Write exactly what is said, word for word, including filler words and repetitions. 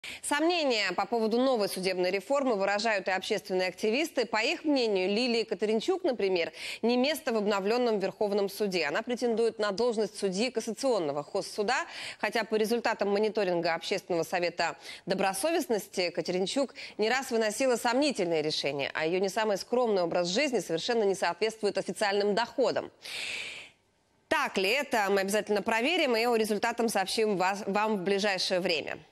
Сомнения по поводу новой судебной реформы выражают и общественные активисты. По их мнению, Лилии Катаринчук, например, не место в обновленном Верховном суде. Она претендует на должность судьи Кассационного хозсуда, хотя по результатам мониторинга Общественного совета добросовестности Катаринчук не раз выносила сомнительные решения, а ее не самый скромный образ жизни совершенно не соответствует официальным доходам. Так ли это, мы обязательно проверим и о результатам сообщим вас, вам в ближайшее время.